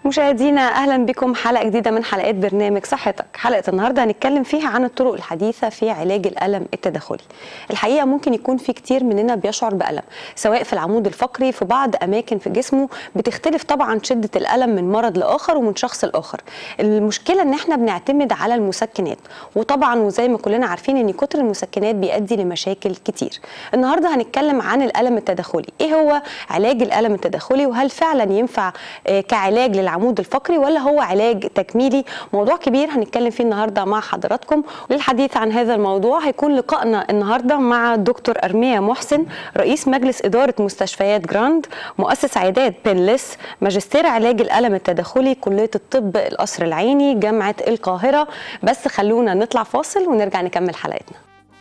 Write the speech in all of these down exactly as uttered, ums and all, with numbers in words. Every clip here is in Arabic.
مشاهدينا اهلا بكم حلقه جديده من حلقات برنامج صحتك. حلقه النهارده هنتكلم فيها عن الطرق الحديثه في علاج الالم التداخلي. الحقيقه ممكن يكون في كتير مننا بيشعر بالم سواء في العمود الفقري في بعض اماكن في جسمه، بتختلف طبعا شده الالم من مرض لاخر ومن شخص لاخر. المشكله ان احنا بنعتمد على المسكنات، وطبعا وزي ما كلنا عارفين ان كتر المسكنات بيؤدي لمشاكل كتير. النهارده هنتكلم عن الالم التداخلي، ايه هو علاج الالم التداخلي وهل فعلا ينفع كعلاج للعمود الفقري ولا هو علاج تكميلي؟ موضوع كبير هنتكلم فيه النهارده مع حضراتكم. وللحديث عن هذا الموضوع هيكون لقائنا النهارده مع الدكتور أرميا محسن، رئيس مجلس إدارة مستشفيات جراند، مؤسس عيادات بنلس، ماجستير علاج الألم التداخلي، كلية الطب القصر العيني، جامعة القاهرة. بس خلونا نطلع فاصل ونرجع نكمل حلقتنا.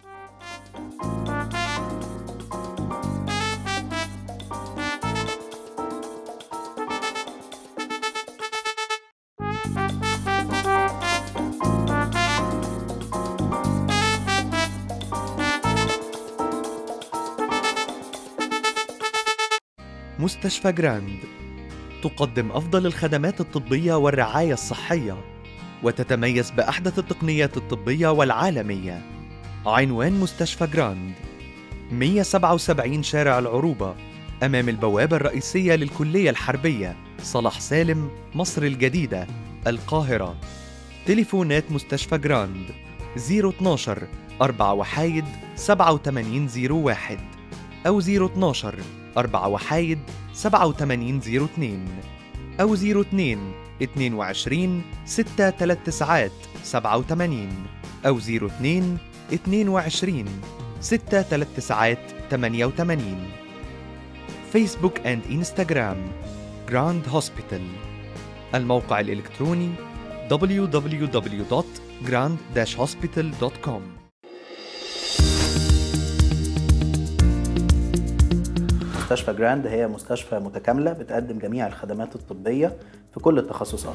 مستشفى جراند تقدم أفضل الخدمات الطبية والرعاية الصحية، وتتميز بأحدث التقنيات الطبية والعالمية. عنوان مستشفى جراند مئة وسبعة وسبعين شارع العروبة، أمام البوابة الرئيسية للكلية الحربية، صلاح سالم، مصر الجديدة، القاهرة. تليفونات مستشفى جراند صفر اثناشر أربعة وحايد سبعة وثمانين صفر واحد أو صفر اثناشر أربعة وحايد سبعة وثمانين صفر اثنين أو صفر اثنين اثنين وعشرين ستة ثلاثة تسعة سبعة وثمانين أو صفر اثنين اثنين وعشرين ستة ثلاثة تسعة ثمانية وثمانين. فيسبوك أند إنستغرام جراند هوسبيتال. الموقع الإلكتروني دبليو دبليو دبليو دوت جراند داش هوسبيتال دوت كوم. مستشفى جراند هي مستشفى متكاملة بتقدم جميع الخدمات الطبية في كل التخصصات.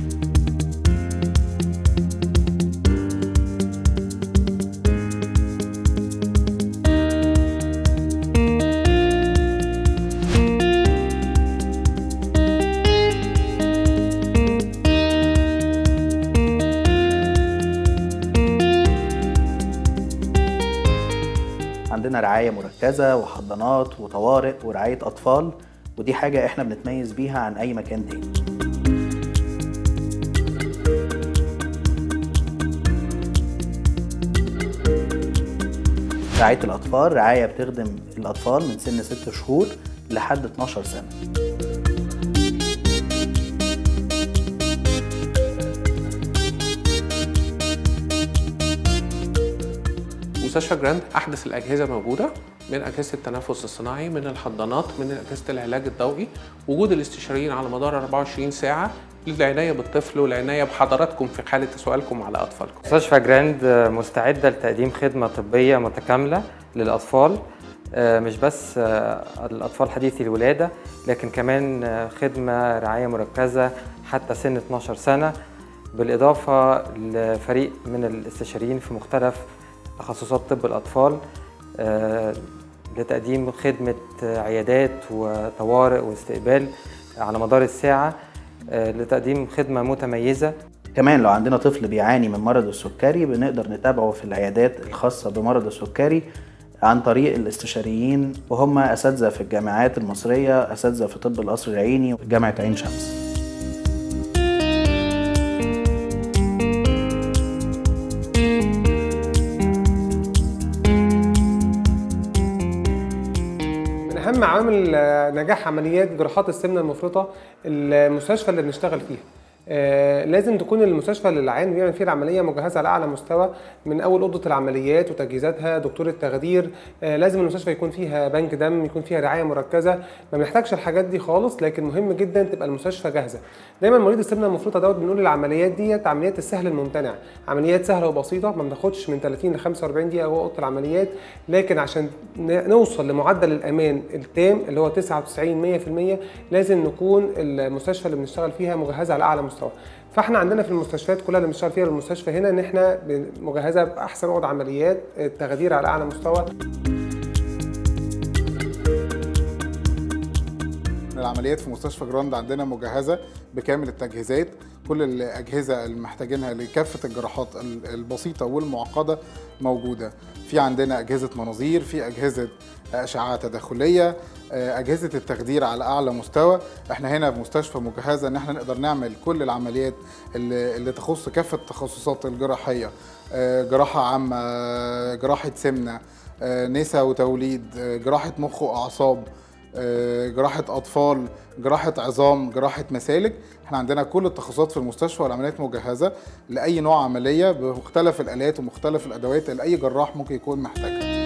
عندنا رعاية مركزة وحضانات وطوارئ ورعاية أطفال، ودي حاجة إحنا بنتميز بيها عن أي مكان تاني. رعاية الأطفال رعاية بتخدم الأطفال من سن ست شهور لحد اتناشر سنة. مستشفى جراند أحدث الأجهزة موجودة، من أجهزة التنفس الصناعي، من الحضانات، من أجهزة العلاج الضوئي، وجود الاستشاريين على مدار أربعة وعشرين ساعة للعناية بالطفل والعناية بحضراتكم في حالة سؤالكم على أطفالكم. مستشفى جراند مستعدة لتقديم خدمة طبية متكاملة للأطفال، مش بس الأطفال حديثي الولادة، لكن كمان خدمة رعاية مركزة حتى سن اتناشر سنة، بالإضافة لفريق من الاستشاريين في مختلف تخصصات طب الأطفال لتقديم خدمة عيادات وطوارئ واستقبال على مدار الساعة، لتقديم خدمة متميزة. كمان لو عندنا طفل بيعاني من مرض السكري بنقدر نتابعه في العيادات الخاصة بمرض السكري عن طريق الاستشاريين، وهم أساتذة في الجامعات المصرية، أساتذة في طب القصر العيني وجامعة عين شمس. أهم عوامل نجاح عمليات جراحات السمنة المفرطة المستشفى اللي بنشتغل فيها. آه لازم تكون المستشفى اللي العيان بيعمل فيه العمليه مجهزه على اعلى مستوى، من اول اوضه العمليات وتجهيزاتها، دكتور التخدير، آه لازم المستشفى يكون فيها بنك دم، يكون فيها رعايه مركزه. ما بنحتاجش الحاجات دي خالص، لكن مهم جدا تبقى المستشفى جاهزه. دايما مريض السمنه المفرطه دوت بنقول العمليات ديت عمليات السهل الممتنع، عمليات سهله وبسيطه ما بناخدش من ثلاثين ل خمسة وأربعين دقيقه جوه اوضه العمليات، لكن عشان نوصل لمعدل الامان التام اللي هو تسعة وتسعين مية في المية لازم نكون المستشفى اللي بنشتغل فيها مجهزه على اعلى مستوى. فاحنا عندنا في المستشفيات كلها اللي بنشتغل فيها المستشفى هنا ان احنا مجهزه باحسن اوض عمليات، التخدير على اعلى مستوى. العمليات في مستشفى جراند عندنا مجهزه بكامل التجهيزات، كل الاجهزه اللي محتاجينها لكافه الجراحات البسيطه والمعقده موجوده. في عندنا اجهزه مناظير، في اجهزه اشعه تداخليه، اجهزه التخدير على اعلى مستوى. احنا هنا في مستشفى مجهزه ان احنا نقدر نعمل كل العمليات اللي, اللي تخص كافه التخصصات الجراحيه، جراحه عامه، جراحه سمنه، نساء وتوليد، جراحه مخ واعصاب، جراحه اطفال، جراحه عظام، جراحه مسالك. احنا عندنا كل التخصصات في المستشفى والعمليات مجهزه لاي نوع عمليه بمختلف الالات ومختلف الادوات اللي اي جراح ممكن يكون محتاجها.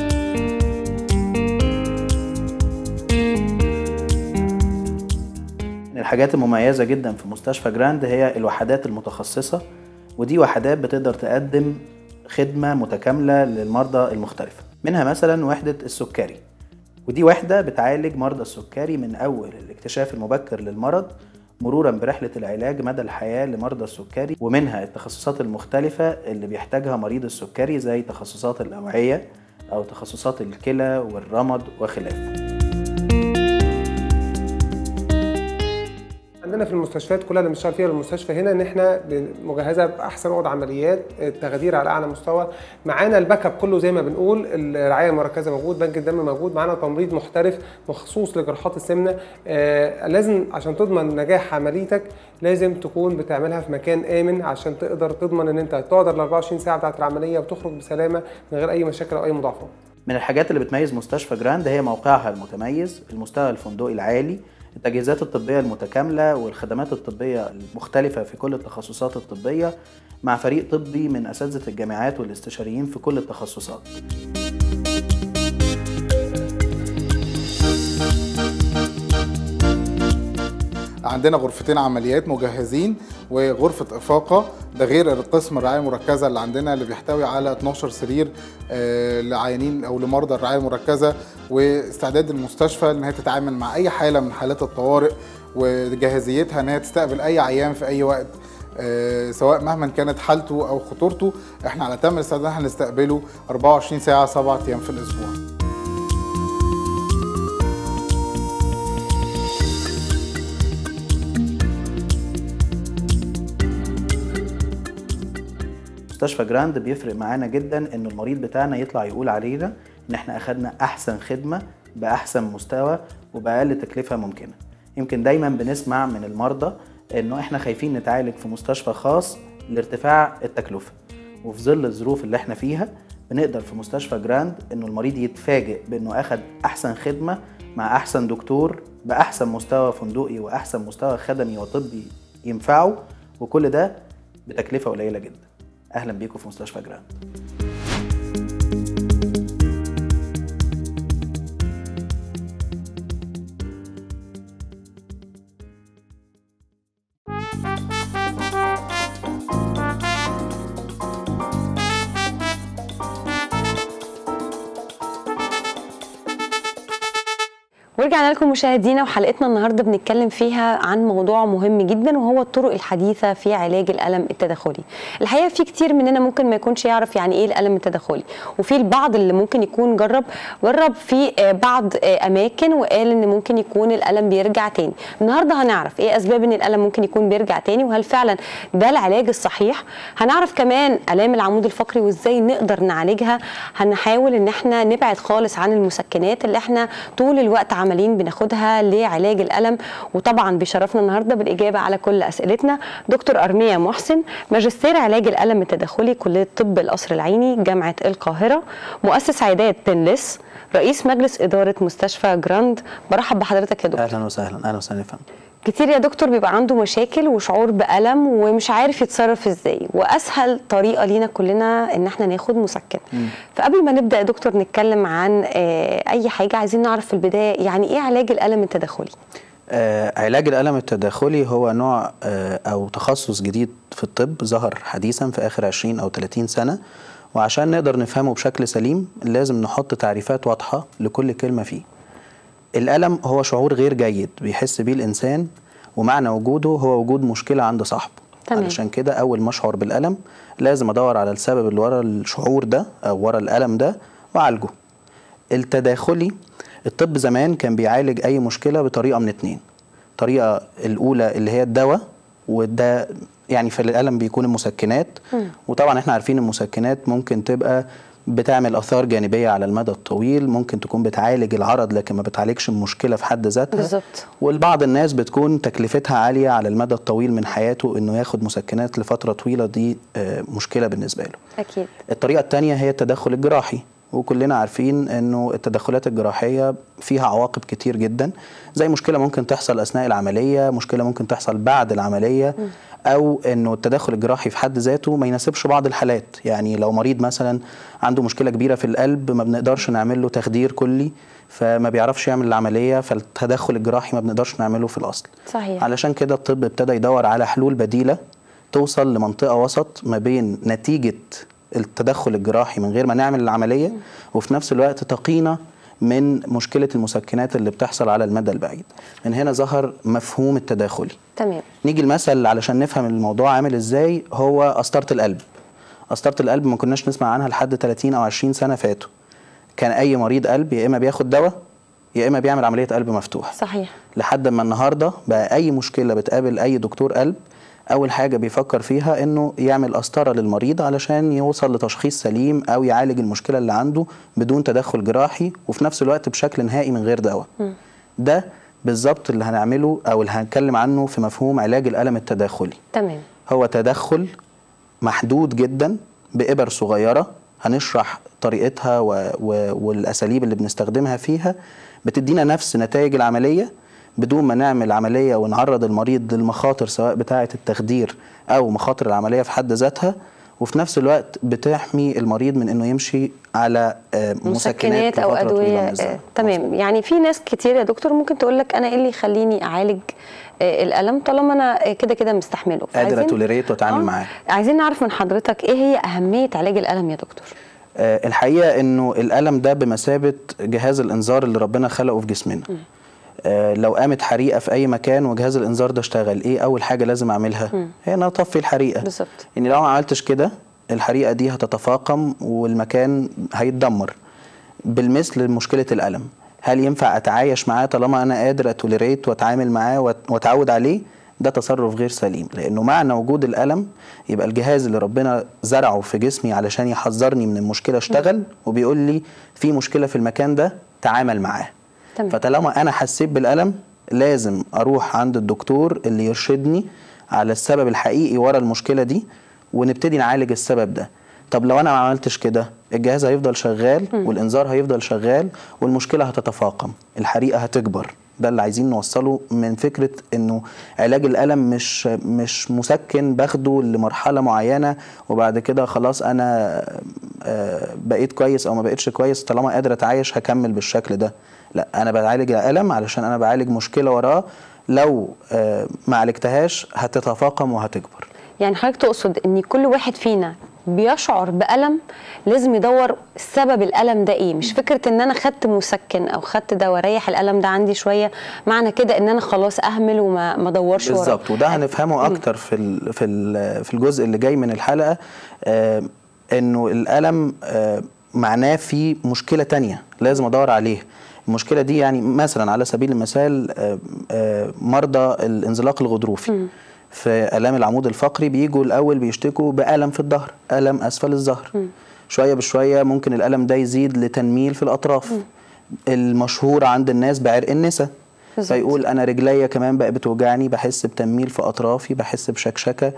الحاجات المميزة جدا في مستشفى جراند هي الوحدات المتخصصة، ودي وحدات بتقدر تقدم خدمة متكاملة للمرضى المختلفة. منها مثلا وحدة السكري، ودي وحدة بتعالج مرضى السكري من أول الاكتشاف المبكر للمرض مرورا برحلة العلاج مدى الحياة لمرضى السكري. ومنها التخصصات المختلفة اللي بيحتاجها مريض السكري زي تخصصات الأوعية أو تخصصات الكلى والرمد وخلافه. عندنا في المستشفيات كلها اللي بنشتغل فيها المستشفى هنا ان احنا مجهزه باحسن اوض عمليات، التخدير على اعلى مستوى، معانا الباك اب كله زي ما بنقول، الرعايه المركزه موجود، بنك الدم موجود، معانا تمريض محترف مخصوص لجراحات السمنه. آه لازم عشان تضمن نجاح عمليتك لازم تكون بتعملها في مكان امن عشان تقدر تضمن ان انت تقعد ال أربعة وعشرين ساعه بتاعه العمليه وتخرج بسلامه من غير اي مشاكل او اي مضاعفات. من الحاجات اللي بتميز مستشفى جراند هي موقعها المتميز، المستوى الفندقي العالي، التجهيزات الطبية المتكاملة والخدمات الطبية المختلفة في كل التخصصات الطبية، مع فريق طبي من أساتذة الجامعات والاستشاريين في كل التخصصات. عندنا غرفتين عمليات مجهزين وغرفة إفاقة، ده غير القسم الرعاية المركزة اللي عندنا اللي بيحتوي على اتناشر سرير لعيانين أو لمرضى الرعاية المركزة، واستعداد المستشفى إن هي تتعامل مع أي حالة من حالات الطوارئ، وجاهزيتها إن هي تستقبل أي عيان في أي وقت سواء مهما كانت حالته أو خطورته. إحنا على تم الاستعداد إن احنا نستقبله أربعة وعشرين ساعة سبعة أيام في الأسبوع. مستشفى جراند بيفرق معانا جدا ان المريض بتاعنا يطلع يقول علينا ان احنا اخدنا احسن خدمة باحسن مستوى وباقل تكلفة ممكنة. يمكن دايما بنسمع من المرضى انه احنا خايفين نتعالج في مستشفى خاص لارتفاع التكلفة، وفي ظل الظروف اللي احنا فيها بنقدر في مستشفى جراند انه المريض يتفاجئ بانه اخد احسن خدمة مع احسن دكتور باحسن مستوى فندقي واحسن مستوى خدمي وطبي ينفعه، وكل ده بتكلفة قليلة جدا. اهلا بيكم في مستشفى جراند. ورجعنا لكم مشاهدينا، وحلقتنا النهارده بنتكلم فيها عن موضوع مهم جدا وهو الطرق الحديثه في علاج الالم التداخلي. الحقيقه في كتير مننا ممكن ما يكونش يعرف يعني ايه الالم التداخلي، وفي البعض اللي ممكن يكون جرب جرب في بعض اماكن وقال ان ممكن يكون الالم بيرجع تاني. النهارده هنعرف ايه اسباب ان الالم ممكن يكون بيرجع تاني، وهل فعلا ده العلاج الصحيح. هنعرف كمان الام العمود الفقري وازاي نقدر نعالجها. هنحاول ان احنا نبعد خالص عن المسكنات اللي احنا طول الوقت عمالين بناخدها لعلاج الالم. وطبعا بيشرفنا النهارده بالاجابه على كل اسئلتنا دكتور ارميا محسن، ماجستير علاج الالم التداخلي كليه طب القصر العيني جامعه القاهره، مؤسس عيادات بنلس، رئيس مجلس اداره مستشفى جراند. برحب بحضرتك يا دكتور. اهلا وسهلا. اهلا وسهلا. فهم كتير يا دكتور بيبقى عنده مشاكل وشعور بألم ومش عارف يتصرف ازاي، واسهل طريقه لينا كلنا ان احنا ناخد مسكن. مم. فقبل ما نبدا يا دكتور نتكلم عن اي حاجه، عايزين نعرف في البدايه يعني ايه علاج الالم التداخلي؟ آه علاج الالم التداخلي هو نوع آه او تخصص جديد في الطب ظهر حديثا في اخر عشرين او ثلاثين سنه، وعشان نقدر نفهمه بشكل سليم لازم نحط تعريفات واضحه لكل كلمه فيه. الألم هو شعور غير جيد بيحس بيه الإنسان، ومعنى وجوده هو وجود مشكلة عند صاحبه. تمام. علشان كده أول ما أشعر بالألم لازم أدور على السبب اللي ورا الشعور ده أو ورا الألم ده وأعالجه. التداخلي الطب زمان كان بيعالج اي مشكله بطريقه من اتنين. الطريقه الاولى اللي هي الدواء، وده يعني في الالم بيكون المسكنات. م. وطبعا احنا عارفين المسكنات ممكن تبقى بتعمل اثار جانبيه على المدى الطويل، ممكن تكون بتعالج العرض لكن ما بتعالجش المشكله في حد ذاتها. بالظبط. والبعض الناس بتكون تكلفتها عاليه على المدى الطويل من حياته، انه ياخد مسكنات لفتره طويله، دي مشكله بالنسبه له. اكيد. الطريقه الثانيه هي التدخل الجراحي، وكلنا عارفين انه التدخلات الجراحيه فيها عواقب كتير جدا، زي مشكله ممكن تحصل اثناء العمليه، مشكله ممكن تحصل بعد العمليه، م. او انه التدخل الجراحي في حد ذاته ما يناسبش بعض الحالات. يعني لو مريض مثلا عنده مشكله كبيره في القلب ما بنقدرش نعمل له تخدير كلي فما بيعرفش يعمل العمليه، فالتدخل الجراحي ما بنقدرش نعمله في الاصل. صحيح. علشان كده الطب ابتدى يدور على حلول بديله توصل لمنطقه وسط ما بين نتيجه التدخل الجراحي من غير ما نعمل العمليه، م. وفي نفس الوقت تقينا من مشكله المسكنات اللي بتحصل على المدى البعيد. من هنا ظهر مفهوم التداخلي. تمام. نيجي المثل علشان نفهم الموضوع عامل ازاي، هو قسطره القلب. قسطره القلب ما كناش نسمع عنها لحد ثلاثين او عشرين سنه فاتوا. كان اي مريض قلب يا اما بياخد دواء يا اما بيعمل عمليه قلب مفتوح. صحيح. لحد ما النهارده بقى اي مشكله بتقابل اي دكتور قلب اول حاجه بيفكر فيها انه يعمل قسطره للمريض علشان يوصل لتشخيص سليم او يعالج المشكله اللي عنده بدون تدخل جراحي، وفي نفس الوقت بشكل نهائي من غير دواء. م. ده بالظبط اللي هنعمله او اللي هنتكلم عنه في مفهوم علاج الالم التداخلي. تمام. هو تدخل محدود جدا بإبر صغيره، هنشرح طريقتها و... و... والاساليب اللي بنستخدمها فيها، بتدينا نفس نتائج العمليه بدون ما نعمل عمليه ونعرض المريض للمخاطر سواء بتاعه التخدير او مخاطر العمليه في حد ذاتها، وفي نفس الوقت بتحمي المريض من انه يمشي على مسكنات او ادويه. تمام. يعني في ناس كتير يا دكتور ممكن تقول لك انا ايه اللي يخليني اعالج الالم طالما انا كده كده مستحمله، قادر اتوليريت واتعامل معاه. عايزين نعرف من حضرتك ايه هي اهميه علاج الالم يا دكتور؟ آه الحقيقه انه الالم ده بمثابه جهاز الانذار اللي ربنا خلقه في جسمنا. م. آه لو قامت حريقه في اي مكان وجهاز الانذار ده اشتغل، ايه اول حاجه لازم اعملها؟ م. هي ان اطفي الحريقه. بالظبط. يعني لو ما عملتش كده الحريقه دي هتتفاقم والمكان هيتدمر. بالمثل لمشكله الالم، هل ينفع اتعايش معاه طالما انا قادر اتوليريت واتعامل معاه واتعود عليه؟ ده تصرف غير سليم، لانه معنى وجود الالم يبقى الجهاز اللي ربنا زرعه في جسمي علشان يحذرني من المشكله اشتغل، م. وبيقول لي في مشكله في المكان ده تعامل معاه. تمام. فطالما انا حسيت بالالم لازم اروح عند الدكتور اللي يرشدني على السبب الحقيقي ورا المشكله دي ونبتدي نعالج السبب ده. طب لو انا ما عملتش كده الجهاز هيفضل شغال م. والانذار هيفضل شغال والمشكله هتتفاقم، الحريقه هتكبر. ده اللي عايزين نوصله من فكره انه علاج الالم مش مش مسكن باخده لمرحله معينه وبعد كده خلاص انا بقيت كويس او ما بقيتش كويس، طالما قادر اتعايش هكمل بالشكل ده. لا، انا بعالج الالم علشان انا بعالج مشكله وراه، لو ما عالجتهاش هتتفاقم وهتكبر. يعني حضرتك تقصد ان كل واحد فينا بيشعر بألم لازم يدور سبب الألم ده ايه، مش فكرة ان انا خدت مسكن او خدت دواء ريح الألم ده عندي شوية معنى كده ان انا خلاص اهمل وما ما ادورش وراه. بالظبط، وده هنفهمه اكتر في ال في ال في الجزء اللي جاي من الحلقة. آه انه الألم آه معناه في مشكلة تانية لازم ادور عليه. المشكلة دي يعني مثلا على سبيل المثال آه آه مرضى الانزلاق الغضروفي م. في آلام العمود الفقري بيجوا الأول بيشتكوا بألم في الظهر، ألم أسفل الظهر. م. شوية بشوية ممكن الألم ده يزيد لتنميل في الأطراف. م. المشهور عند الناس بعرق النسا، فيقول أنا رجليا كمان بقى بتوجعني، بحس بتنميل في أطرافي، بحس بشكشكة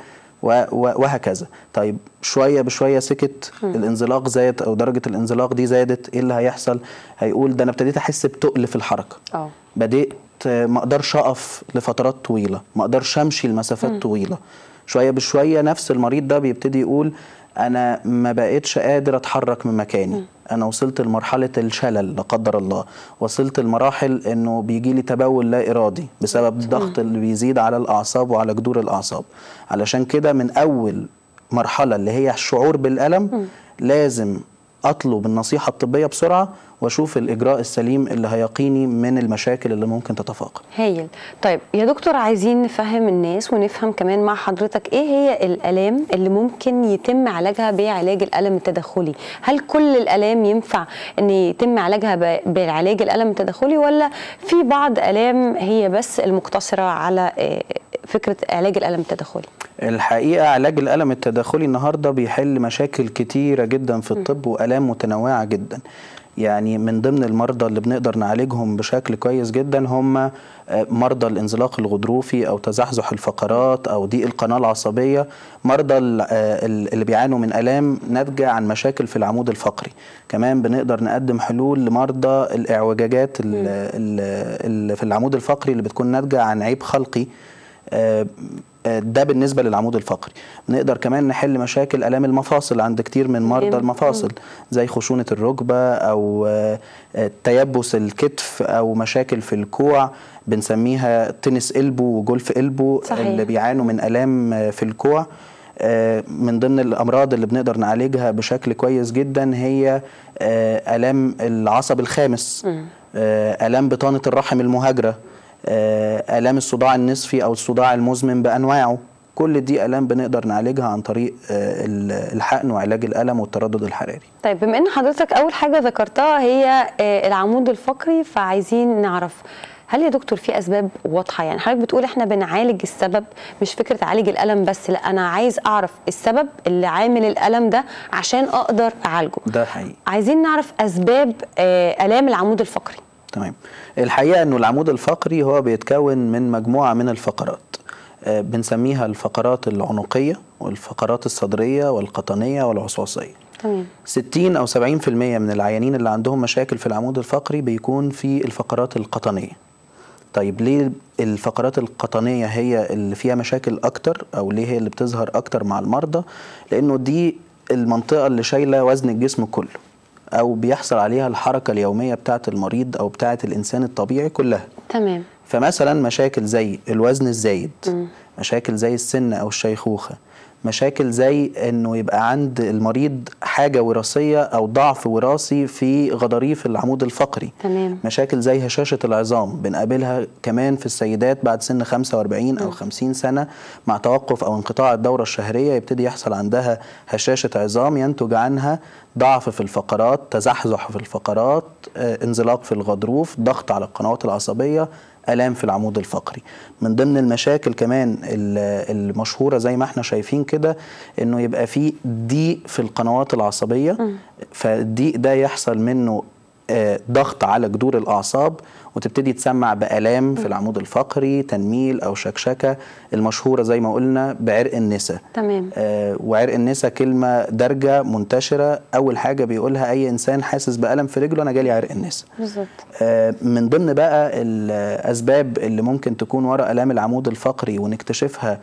وهكذا. طيب شوية بشوية سكت، م. الانزلاق زاد أو درجة الانزلاق دي زادت، إيه اللي هيحصل؟ هيقول ده أنا ابتديت أحس بتقل في الحركة. أوه. بدأت ما اقدرش اقف لفترات طويله، ما اقدرش امشي لمسافات م. طويله. شويه بشويه نفس المريض ده بيبتدي يقول انا ما بقتش قادر اتحرك من مكاني، م. انا وصلت لمرحله الشلل لا قدر الله، وصلت لمراحل انه بيجي لي تبول لا ارادي بسبب الضغط اللي بيزيد على الاعصاب وعلى جذور الاعصاب. علشان كده من اول مرحله اللي هي الشعور بالالم م. لازم اطلب النصيحه الطبيه بسرعه واشوف الاجراء السليم اللي هيقيني من المشاكل اللي ممكن تتفاقم. هايل. طيب يا دكتور، عايزين نفهم الناس ونفهم كمان مع حضرتك ايه هي الالام اللي ممكن يتم علاجها بعلاج الالم التدخلي؟ هل كل الالام ينفع ان يتم علاجها بعلاج الالم التدخلي، ولا في بعض الام هي بس المقتصره على فكره علاج الالم التدخلي؟ الحقيقه علاج الالم التدخلي النهارده بيحل مشاكل كتيره جدا في الطب والام متنوعه جدا. يعني من ضمن المرضى اللي بنقدر نعالجهم بشكل كويس جدا هم مرضى الانزلاق الغضروفي او تزحزح الفقرات او ضيق القناه العصبيه، مرضى اللي بيعانوا من الام ناتجه عن مشاكل في العمود الفقري. كمان بنقدر نقدم حلول لمرضى الاعوجاجات اللي في العمود الفقري اللي بتكون ناتجه عن عيب خلقي. ده بالنسبة للعمود الفقري. نقدر كمان نحل مشاكل آلام المفاصل عند كتير من مرضى المفاصل، زي خشونة الركبة أو تيبس الكتف أو مشاكل في الكوع بنسميها تنس قلبو وجولف قلبو. صحيح. اللي بيعانوا من آلام في الكوع من ضمن الأمراض اللي بنقدر نعالجها بشكل كويس جدا هي آلام العصب الخامس، آلام بطانة الرحم المهاجرة، آلام الصداع النصفي أو الصداع المزمن بأنواعه. كل دي آلام بنقدر نعالجها عن طريق الحقن وعلاج الألم والتردد الحراري. طيب بما أن حضرتك أول حاجة ذكرتها هي العمود الفقري، فعايزين نعرف هل يا دكتور في أسباب واضحة؟ يعني حضرتك بتقول إحنا بنعالج السبب، مش فكرة عالج الألم بس، لا أنا عايز أعرف السبب اللي عامل الألم ده عشان أقدر أعالجه. ده حقيقي. عايزين نعرف أسباب آلام العمود الفقري. تمام. الحقيقة أنه العمود الفقري هو بيتكون من مجموعة من الفقرات بنسميها الفقرات العنقية والفقرات الصدرية والقطنية والعصواصية. تمام. ستين أو سبعين في المية من العيانين اللي عندهم مشاكل في العمود الفقري بيكون في الفقرات القطنية. طيب ليه الفقرات القطنية هي اللي فيها مشاكل أكتر أو ليه هي اللي بتظهر أكتر مع المرضى؟ لأنه دي المنطقة اللي شايلة وزن الجسم كله أو بيحصل عليها الحركة اليومية بتاعة المريض أو بتاعة الإنسان الطبيعي كلها. تمام. فمثلا مشاكل زي الوزن الزايد، م. مشاكل زي السن أو الشيخوخة، مشاكل زي انه يبقى عند المريض حاجه وراثيه او ضعف وراثي في غضاريف العمود الفقري. تمام. مشاكل زي هشاشه العظام بنقابلها كمان في السيدات بعد سن خمسة وأربعين او خمسين سنه، مع توقف او انقطاع الدوره الشهريه يبتدي يحصل عندها هشاشه عظام ينتج عنها ضعف في الفقرات، تزحزح في الفقرات، انزلاق في الغضروف، ضغط على القنوات العصبيه، آلام في العمود الفقري. من ضمن المشاكل كمان المشهورة زي ما احنا شايفين كده انه يبقى فيه ضيق في القنوات العصبية، فالضيق ده يحصل منه ضغط على جذور الأعصاب وتبتدي تسمع بآلام في العمود الفقري، تنميل أو شكشكة، المشهورة زي ما قلنا بعرق النسا. تمام. آه وعرق النسا كلمة دارجة منتشرة، أول حاجة بيقولها أي إنسان حاسس بألم في رجله أنا جالي عرق النسا. بالظبط. آه من ضمن بقى الأسباب اللي ممكن تكون وراء آلام العمود الفقري ونكتشفها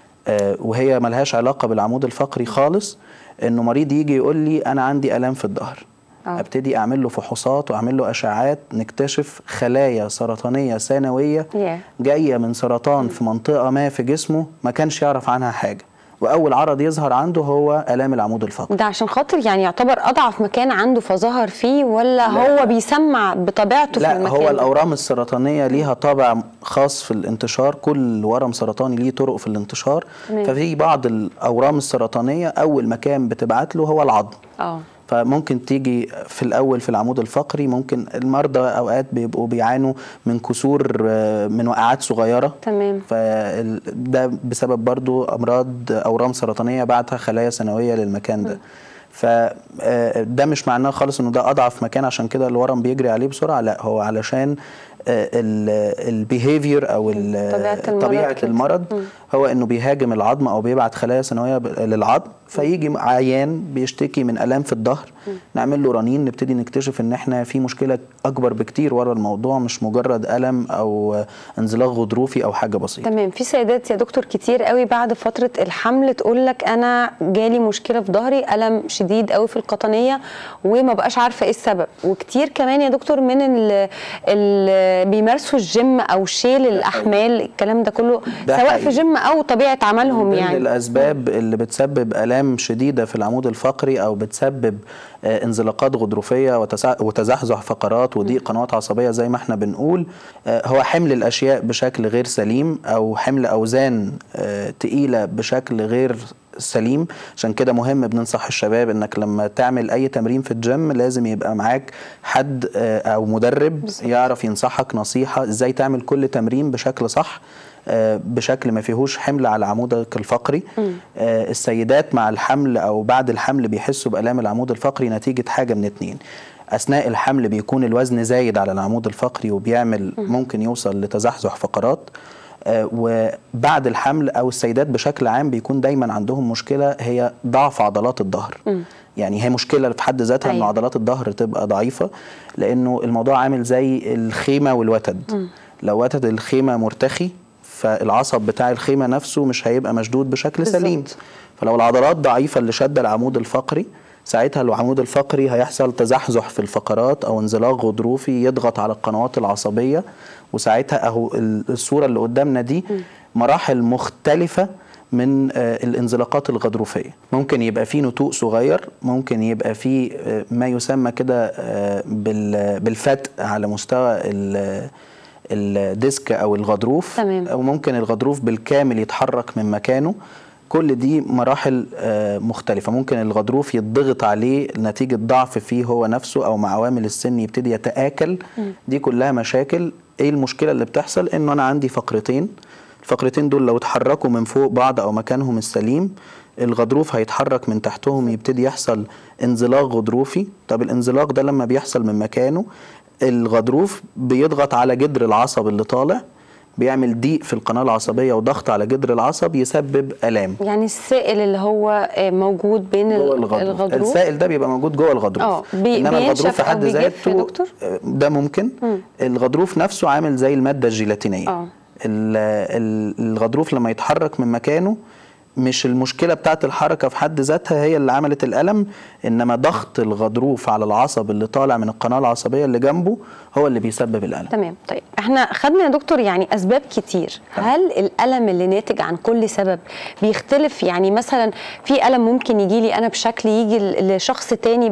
آه وهي ملهاش علاقة بالعمود الفقري خالص، إنه مريض يجي يقول لي أنا عندي آلام في الظهر. أوه. ابتدي اعمل له فحوصات واعمل له اشعاعات، نكتشف خلايا سرطانيه ثانويه yeah. جايه من سرطان mm. في منطقه ما في جسمه ما كانش يعرف عنها حاجه، واول عرض يظهر عنده هو الام العمود الفقري. ده عشان خاطر يعني يعتبر اضعف مكان عنده فظهر فيه، ولا لا. هو بيسمع بطبيعته لا في المكان؟ لا، هو ده. الاورام السرطانيه ليها طابع خاص في الانتشار، كل ورم سرطاني ليه طرق في الانتشار. mm. ففي بعض الاورام السرطانيه اول مكان بتبعت له هو العظم. اه فممكن تيجي في الأول في العمود الفقري، ممكن المرضى أوقات بيبقوا بيعانوا من كسور من وقعات صغيرة. تمام. فده بسبب برضو أمراض أورام سرطانية بعتها خلايا ثانوية للمكان ده. م. فده مش معناه خالص انه ده اضعف مكان عشان كده الورم بيجري عليه بسرعه، لا هو علشان البيهيفير او طبيعه, طبيعة المرض م. هو انه بيهاجم العظم او بيبعت خلايا ثانويه للعظم، فيجي عيان بيشتكي من الام في الظهر، نعمل له رنين، نبتدي نكتشف ان احنا في مشكله اكبر بكتير ورا الموضوع، مش مجرد الم او انزلاق غضروفي او حاجه بسيطه. تمام. في سيدات يا دكتور كتير قوي بعد فتره الحمل تقول لك انا جالي مشكله في ظهري، الم شديد قوي في القطنيه وما بقاش عارفه ايه السبب، وكتير كمان يا دكتور من ال ال آه بيمارسوا الجيم او شيل الاحمال، الكلام ده كله ده سواء حقيقي. في جيم او طبيعه عملهم من يعني. الاسباب اللي بتسبب الام شديده في العمود الفقري او بتسبب آه انزلاقات غضروفيه وتزحزح فقرات وضيق قنوات عصبيه زي ما احنا بنقول، آه هو حمل الاشياء بشكل غير سليم او حمل اوزان آه تقيله بشكل غير سليم. عشان كده مهم بننصح الشباب انك لما تعمل اي تمرين في الجيم لازم يبقى معاك حد او مدرب يعرف ينصحك نصيحة ازاي تعمل كل تمرين بشكل صح، بشكل ما فيهوش حمل على عمودك الفقري. م. السيدات مع الحمل او بعد الحمل بيحسوا بآلام العمود الفقري نتيجة حاجة من اتنين: اثناء الحمل بيكون الوزن زايد على العمود الفقري وبيعمل م. ممكن يوصل لتزحزح فقرات، وبعد الحمل او السيدات بشكل عام بيكون دايما عندهم مشكله هي ضعف عضلات الظهر. يعني هي مشكله في حد ذاتها ان عضلات الظهر تبقى ضعيفه، لانه الموضوع عامل زي الخيمه والوتد. م. لو وتد الخيمه مرتخي فالعصب بتاع الخيمه نفسه مش هيبقى مشدود بشكل بالزبط. سليم. فلو العضلات ضعيفه اللي شاده العمود الفقري، ساعتها العمود الفقري هيحصل تزحزح في الفقرات او انزلاق غضروفي يضغط على القنوات العصبيه، وساعتها اهو الصوره اللي قدامنا دي مراحل مختلفه من الانزلاقات الغضروفيه. ممكن يبقى فيه نتوء صغير، ممكن يبقى فيه ما يسمى كده بالفتق على مستوى الديسك او الغضروف، تمام. او ممكن الغضروف بالكامل يتحرك من مكانه. كل دي مراحل مختلفة. ممكن الغضروف يتضغط عليه نتيجة ضعف فيه هو نفسه أو مع عوامل السن يبتدي يتآكل. دي كلها مشاكل. إيه المشكلة اللي بتحصل؟ إنه أنا عندي فقرتين، الفقرتين دول لو اتحركوا من فوق بعض أو مكانهم السليم الغضروف هيتحرك من تحتهم، يبتدي يحصل انزلاق غضروفي. طب الانزلاق ده لما بيحصل من مكانه الغضروف بيضغط على جدر العصب اللي طالع، بيعمل ضيق في القناه العصبيه وضغط على جدر العصب يسبب الام. يعني السائل اللي هو موجود بين الغضروف, الغضروف السائل ده بيبقى موجود جوه الغضروف. اه بي انما الغضروف في حد ذاته ده ممكن. م. الغضروف نفسه عامل زي الماده الجيلاتينيه. اه الغضروف لما يتحرك من مكانه مش المشكله بتاعت الحركه في حد ذاتها هي اللي عملت الالم، انما ضغط الغضروف على العصب اللي طالع من القناه العصبيه اللي جنبه هو اللي بيسبب الالم. تمام. طيب احنا خدنا يا دكتور يعني اسباب كتير، هل الالم اللي ناتج عن كل سبب بيختلف؟ يعني مثلا في الم ممكن يجي لي انا بشكل يجي لشخص تاني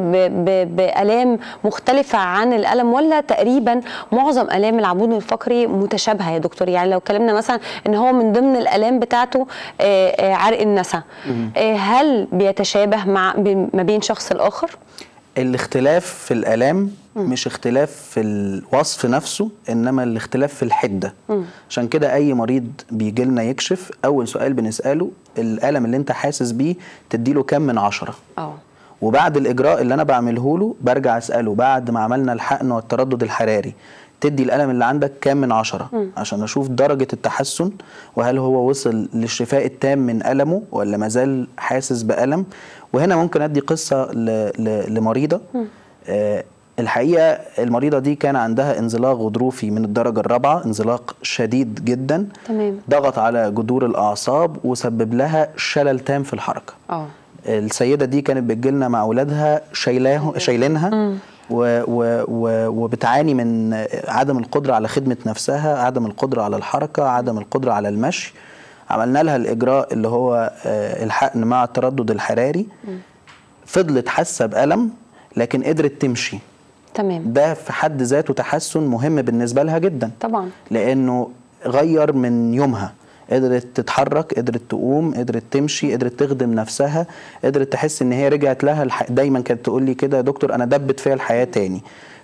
بالام مختلفه عن الالم، ولا تقريبا معظم الام العمود الفقري متشابهه يا دكتور؟ يعني لو اتكلمنا مثلا ان هو من ضمن الالام بتاعته عرق النسا، هل بيتشابه مع ما بين شخص الاخر؟ الاختلاف في الالام مش اختلاف في الوصف نفسه، انما الاختلاف في الحده. م. عشان كده اي مريض بيجي لنا يكشف اول سؤال بنساله الالم اللي انت حاسس بيه تديله كام من عشرة. اه وبعد الاجراء اللي انا بعمله له برجع اساله بعد ما عملنا الحقن والتردد الحراري تدي الالم اللي عندك كام من عشرة، م. عشان اشوف درجه التحسن وهل هو وصل للشفاء التام من المه ولا مازال حاسس بالم. وهنا ممكن ادي قصه ل... ل... لمريضه. آه الحقيقه المريضه دي كان عندها انزلاق غضروفي من الدرجه الرابعه، انزلاق شديد جدا. تمام. ضغط على جذور الاعصاب وسبب لها شلل تام في الحركه. اه السيده دي كانت بتجيلنا مع اولادها شايلاه شايلينها و و و وبتعاني من عدم القدره على خدمه نفسها، عدم القدره على الحركه، عدم القدره على المشي. عملنا لها الاجراء اللي هو الحقن مع التردد الحراري. فضلت حاسه بالم لكن قدرت تمشي. تمام. ده في حد ذاته تحسن مهم بالنسبه لها جدا طبعا، لانه غير من يومها، قدرت تتحرك، قدرت تقوم، قدرت تمشي، قدرت تخدم نفسها، قدرت تحس ان هي رجعت لها الح... دايما كانت تقول لي كده يا دكتور انا دبت فيها الحياه تاني.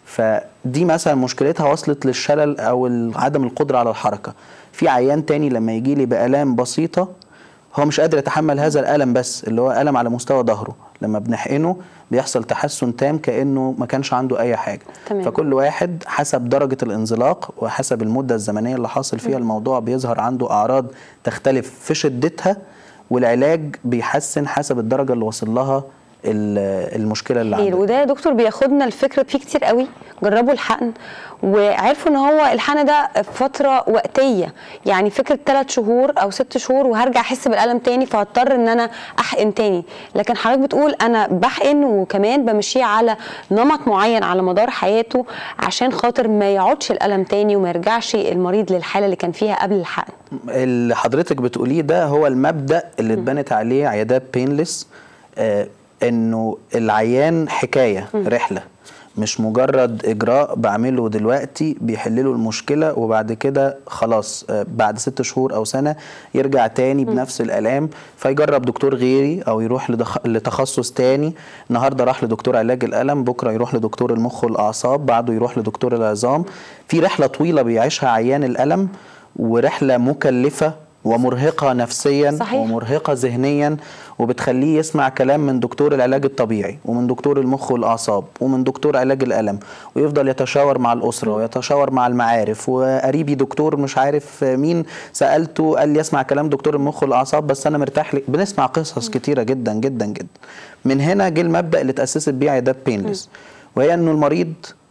فدي مثلا مشكلتها وصلت للشلل او عدم القدره على الحركه. في عيان تاني لما يجي لي بالام بسيطه هو مش قادر يتحمل هذا الالم، بس اللي هو الم على مستوى ظهره، لما بنحقنه بيحصل تحسن تام كانه ما كانش عنده اي حاجه. تمام. فكل واحد حسب درجه الانزلاق وحسب المده الزمنيه اللي حاصل فيها م. الموضوع بيظهر عنده اعراض تختلف في شدتها، والعلاج بيحسن حسب الدرجه اللي وصل لها المشكله اللي عندك. وده يا دكتور بياخدنا الفكره في كتير قوي جربوا الحقن وعرفوا ان هو الحقن ده فتره وقتيه، يعني فكره ثلاث شهور او ست شهور وهرجع احس بالالم تاني فهضطر ان انا احقن تاني. لكن حضرتك بتقول انا بحقن وكمان بمشيه على نمط معين على مدار حياته عشان خاطر ما يقعدش الالم تاني وما يرجعش المريض للحاله اللي كان فيها قبل الحقن. اللي حضرتك بتقوليه ده هو المبدا اللي اتبنت عليه عيادات بينلس، آه انه العيان حكايه م. رحله، مش مجرد اجراء بعمله دلوقتي بيحلله المشكله وبعد كده خلاص بعد ست شهور او سنه يرجع تاني بنفس الالام فيجرب دكتور غيري او يروح لتخصص تاني. النهارده راح لدكتور علاج الالم، بكره يروح لدكتور المخ والاعصاب، بعده يروح لدكتور العظام. في رحله طويله بيعيشها عيان الالم، ورحله مكلفه ومرهقه نفسيا صحيح. ومرهقه ذهنيا، وبتخليه يسمع كلام من دكتور العلاج الطبيعي ومن دكتور المخ والاعصاب ومن دكتور علاج الالم، ويفضل يتشاور مع الاسره ويتشاور مع المعارف. وقريبي دكتور مش عارف مين سالته قال لي اسمع كلام دكتور المخ والاعصاب بس انا مرتاح لك. بنسمع قصص كتيره جدا جدا جدا. من هنا جه المبدا اللي تاسست بيه عيادات بينلس، وهي انه المريض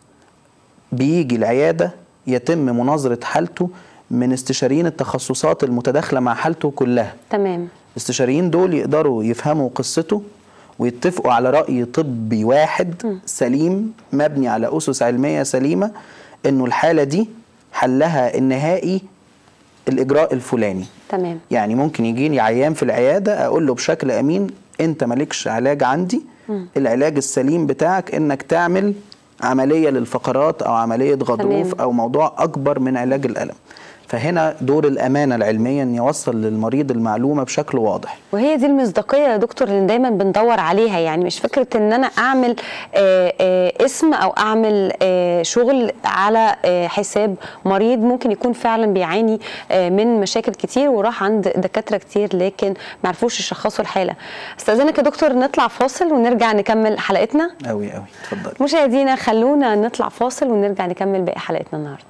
بيجي العياده يتم مناظره حالته من استشاريين التخصصات المتداخله مع حالته كلها. تمام. الاستشاريين دول يقدروا يفهموا قصته ويتفقوا على رأي طبي واحد م. سليم مبني على أسس علمية سليمة، انه الحالة دي حلها النهائي الإجراء الفلاني. تمام. يعني ممكن يجيني عيان في العيادة أقول له بشكل أمين أنت مالكش علاج عندي، م. العلاج السليم بتاعك إنك تعمل عملية للفقرات أو عملية غضروف أو موضوع أكبر من علاج الألم. فهنا دور الأمانة العلمية أن يوصل للمريض المعلومة بشكل واضح. وهي دي المصداقية يا دكتور اللي دايما بندور عليها، يعني مش فكرة أن أنا أعمل آآ آآ اسم أو أعمل شغل على حساب مريض ممكن يكون فعلا بيعاني من مشاكل كتير وراح عند دكاترة كتير لكن ما عرفوش يشخصوا الحالة. استاذنك يا دكتور نطلع فاصل ونرجع نكمل حلقتنا. أوي أوي اتفضل. مشاهدينا خلونا نطلع فاصل ونرجع نكمل باقي حلقتنا النهارده.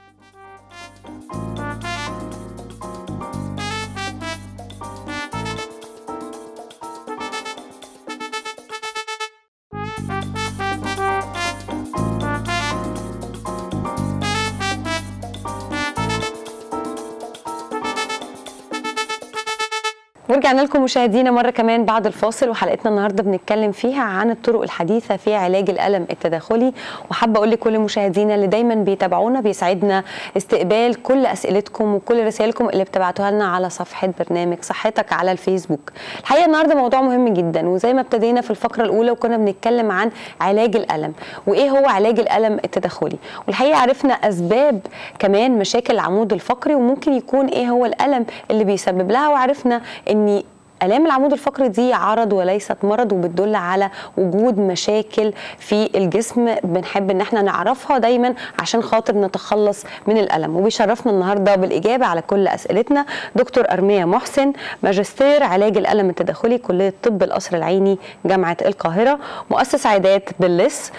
ورجعنا لكم مشاهدينا مرة كمان بعد الفاصل، وحلقتنا النهاردة بنتكلم فيها عن الطرق الحديثة في علاج الألم التداخلي. وحابة أقول لكل مشاهدينا اللي دايما بيتابعونا بيسعدنا استقبال كل أسئلتكم وكل رسائلكم اللي بتبعتوها لنا على صفحة برنامج صحتك على الفيسبوك. الحقيقة النهاردة موضوع مهم جدا، وزي ما ابتدينا في الفقرة الأولى وكنا بنتكلم عن علاج الألم وإيه هو علاج الألم التداخلي، والحقيقة عرفنا أسباب كمان مشاكل العمود الفقري وممكن يكون إيه هو الألم اللي بيسبب لها، وعرفنا إن ان آلام العمود الفقري دي عرض وليست مرض وبتدل على وجود مشاكل في الجسم بنحب ان احنا نعرفها دايما عشان خاطر نتخلص من الألم. وبيشرفنا النهارده بالإجابة على كل أسئلتنا دكتور أرمية محسن، ماجستير علاج الألم التداخلي كلية طب القصر العيني جامعة القاهرة، مؤسس عيادات بلس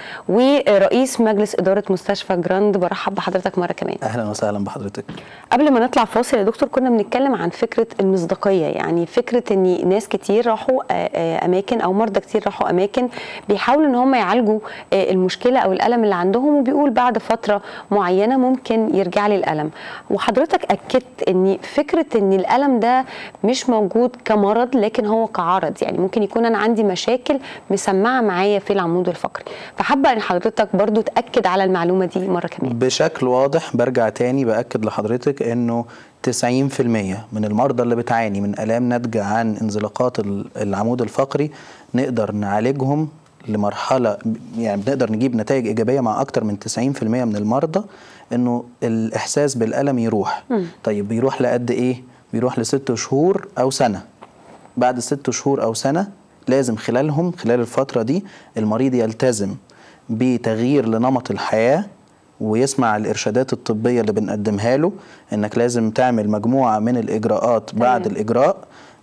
ورئيس مجلس إدارة مستشفى جراند. برحب بحضرتك مرة كمان. أهلا وسهلا بحضرتك. قبل ما نطلع فاصل يا دكتور كنا بنتكلم عن فكرة المصداقية، يعني فكرة ان ناس كتير راحوا اماكن او مرضى كتير راحوا اماكن بيحاولوا ان هم يعالجوا المشكله او الالم اللي عندهم، وبيقول بعد فتره معينه ممكن يرجع لي الالم. وحضرتك اكدت ان فكره ان الالم ده مش موجود كمرض لكن هو كعرض، يعني ممكن يكون انا عندي مشاكل مسمعه معايا في العمود الفقري. فحابه ان حضرتك برضو تاكد على المعلومه دي مره كمان بشكل واضح. برجع تاني باكد لحضرتك انه تسعين في المية من المرضى اللي بتعاني من آلام ناتجة عن انزلاقات العمود الفقري نقدر نعالجهم لمرحلة، يعني بنقدر نجيب نتائج إيجابية مع أكتر من تسعين في المية من المرضى إنه الإحساس بالألم يروح. م. طيب بيروح لقد إيه؟ بيروح لست شهور أو سنة. بعد ست شهور أو سنة لازم خلالهم خلال الفترة دي المريض يلتزم بتغيير لنمط الحياة ويسمع الإرشادات الطبية اللي بنقدمها له، إنك لازم تعمل مجموعة من الإجراءات بعد تمام. الإجراء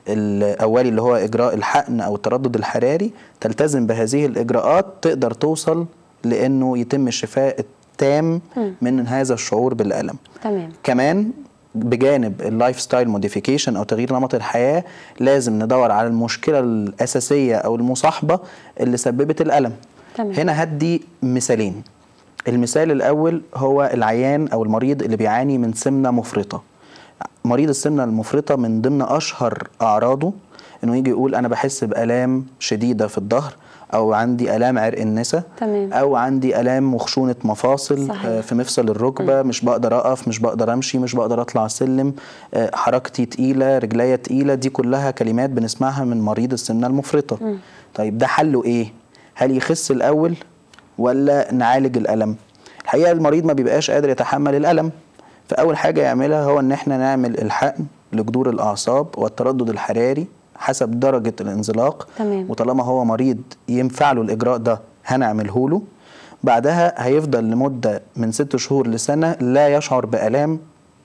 الأولي اللي هو إجراء الحقن أو التردد الحراري، تلتزم بهذه الإجراءات تقدر توصل لأنه يتم الشفاء التام م. من هذا الشعور بالألم. تمام. كمان بجانب اللايف ستايل موديفيكيشن او تغيير نمط الحياه لازم ندور على المشكله الاساسيه او المصاحبه اللي سببت الالم. تمام. هنا هدي مثالين. المثال الاول هو العيان او المريض اللي بيعاني من سمنه مفرطه. مريض السمنه المفرطه من ضمن اشهر اعراضه انه يجي يقول انا بحس بالام شديده في الظهر، او عندي الام عرق النسا، تمام. او عندي الام وخشونه مفاصل صحيح. في مفصل الركبه، م. مش بقدر اقف، مش بقدر امشي، مش بقدر اطلع سلم، حركتي تقيله، رجليا تقيله. دي كلها كلمات بنسمعها من مريض السمنه المفرطه. م. طيب ده حله ايه؟ هل يخس الاول ولا نعالج الالم؟ الحقيقه المريض ما بيبقاش قادر يتحمل الالم، فاول حاجه يعملها هو ان احنا نعمل الحقن لجذور الاعصاب والتردد الحراري حسب درجه الانزلاق. تمام. وطالما هو مريض ينفع له الاجراء ده هنعمله له. بعدها هيفضل لمده من ست شهور لسنه لا يشعر بالام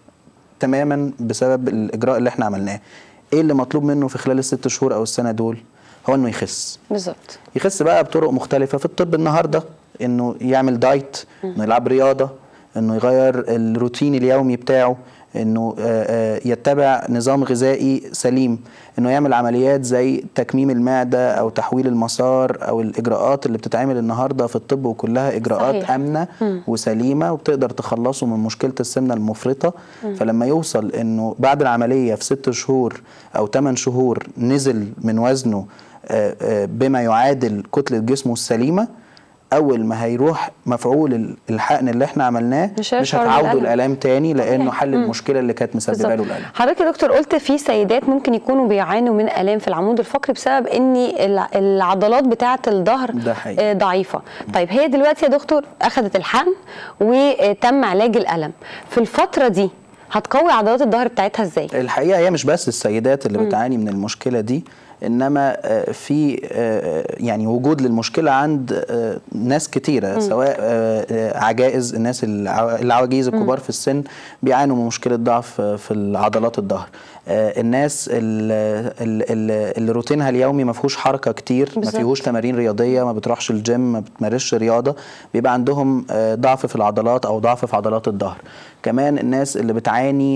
تماما بسبب الاجراء اللي احنا عملناه. ايه اللي مطلوب منه في خلال الست شهور او السنه دول؟ هو انه يخس. بالظبط. يخس بقى بطرق مختلفه في الطب النهارده، انه يعمل دايت، انه يلعب رياضه، انه يغير الروتين اليومي بتاعه، انه يتبع نظام غذائي سليم، انه يعمل عمليات زي تكميم المعده او تحويل المسار او الاجراءات اللي بتتعمل النهارده في الطب، وكلها اجراءات صحيح. امنه م. وسليمه وبتقدر تخلصه من مشكله السمنه المفرطه. م. فلما يوصل انه بعد العمليه في ست شهور او ثمان شهور نزل من وزنه بما يعادل كتله جسمه السليمه، اول ما هيروح مفعول الحقن اللي احنا عملناه مش, مش هتعودوا الالام تاني، لانه حل المشكله اللي كانت مسببه له الالم. حضرتك يا دكتور قلت في سيدات ممكن يكونوا بيعانوا من الام في العمود الفقري بسبب ان العضلات بتاعه الظهر ضعيفه. طيب هي دلوقتي يا دكتور اخذت الحقن وتم علاج الالم، في الفتره دي هتقوي عضلات الظهر بتاعتها ازاي؟ الحقيقه هي مش بس السيدات اللي م. بتعاني من المشكله دي، انما في يعني وجود للمشكله عند ناس كتيره، سواء عجائز، الناس العواجيز الكبار في السن بيعانوا من مشكله ضعف في العضلات الظهر. الناس اللي روتينها اليومي ما فيهوش حركه كتير، ما فيهوش تمارين رياضيه، ما بتروحش الجيم، ما بتمارسش رياضه، بيبقى عندهم ضعف في العضلات او ضعف في عضلات الظهر. كمان الناس اللي بتعاني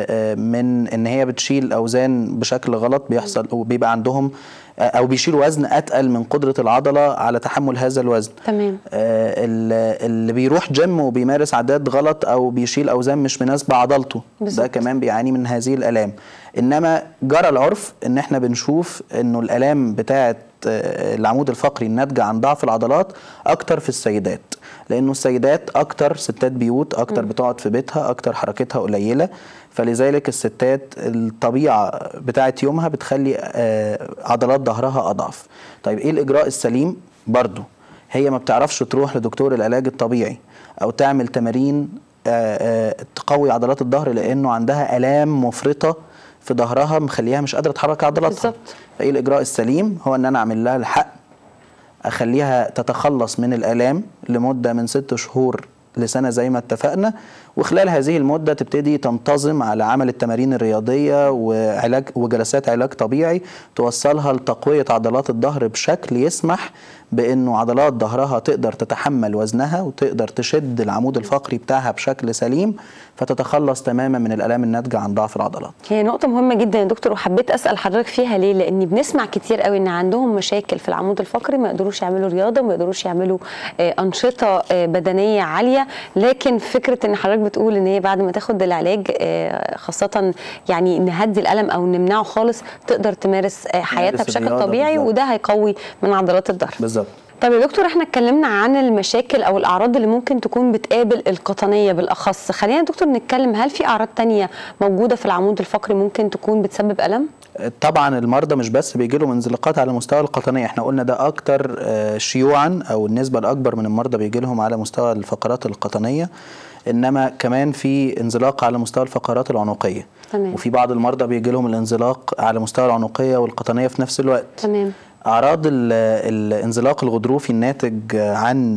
من ان هي بتشيل اوزان بشكل غلط، بيحصل وبيبقى عندهم او بيشيلوا وزن اتقل من قدره العضله على تحمل هذا الوزن. تمام. آه اللي بيروح جيم وبيمارس عادات غلط او بيشيل اوزان مش مناسبه عضلته، بالزبط. ده كمان بيعاني من هذه الالام. انما جرى العرف ان احنا بنشوف انه الالام بتاعه العمود الفقري الناتجه عن ضعف العضلات اكتر في السيدات، لانه السيدات اكتر ستات بيوت، اكتر م. بتقعد في بيتها، اكتر حركتها قليله، فلذلك الستات الطبيعه بتاعه يومها بتخلي عضلات ظهرها اضعف. طيب ايه الاجراء السليم؟ برضو هي ما بتعرفش تروح لدكتور العلاج الطبيعي او تعمل تمارين تقوي عضلات الظهر، لانه عندها الام مفرطه في ظهرها مخليها مش قادره تحرك عضلاتها. بالظبط. فايه الاجراء السليم؟ هو ان انا اعمل لها الحقن، اخليها تتخلص من الالام لمده من ست شهور لسنه زي ما اتفقنا، وخلال هذه المده تبتدي تنتظم على عمل التمارين الرياضيه وعلاج وجلسات علاج طبيعي توصلها لتقويه عضلات الظهر بشكل يسمح بانه عضلات ظهرها تقدر تتحمل وزنها وتقدر تشد العمود الفقري بتاعها بشكل سليم، فتتخلص تماما من الالام الناتجه عن ضعف العضلات. هي نقطه مهمه جدا يا دكتور، وحبيت اسال حضرتك فيها ليه؟ لان بنسمع كتير قوي ان عندهم مشاكل في العمود الفقري، ما يقدروش يعملوا رياضه، ما يقدروش يعملوا انشطه بدنيه عاليه، لكن فكره ان حضرتك بتقول ان هي بعد ما تاخد العلاج خاصه يعني نهدي الالم او نمنعه خالص، تقدر تمارس حياتها بشكل طبيعي، بالزبط. وده هيقوي من عضلات الظهر. بالظبط. طيب يا دكتور احنا اتكلمنا عن المشاكل او الاعراض اللي ممكن تكون بتقابل القطنيه بالاخص، خلينا يا دكتور نتكلم، هل في اعراض تانية موجوده في العمود الفقري ممكن تكون بتسبب الم؟ طبعا المرضى مش بس بيجي لهم انزلاقات على مستوى القطنيه، احنا قلنا ده اكتر شيوعا، او النسبه الاكبر من المرضى بيجي لهم على مستوى الفقرات القطنيه، انما كمان في انزلاق على مستوى الفقرات العنقيه. تمام. وفي بعض المرضى بيجي لهم الانزلاق على مستوى العنقيه والقطنيه في نفس الوقت. تمام. أعراض الانزلاق الغضروفي الناتج عن